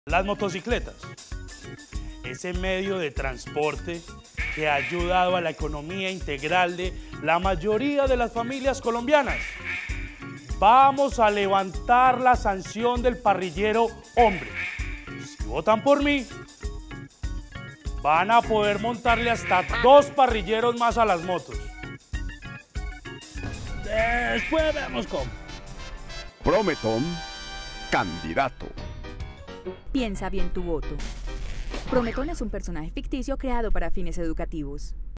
Las motocicletas, ese medio de transporte que ha ayudado a la economía integral de la mayoría de las familias colombianas. Vamos a levantar la sanción del parrillero hombre. Si votan por mí, van a poder montarle hasta 2 parrilleros más a las motos. Después vemos cómo. Prometón, candidato. Piensa bien tu voto. Prometón es un personaje ficticio creado para fines educativos.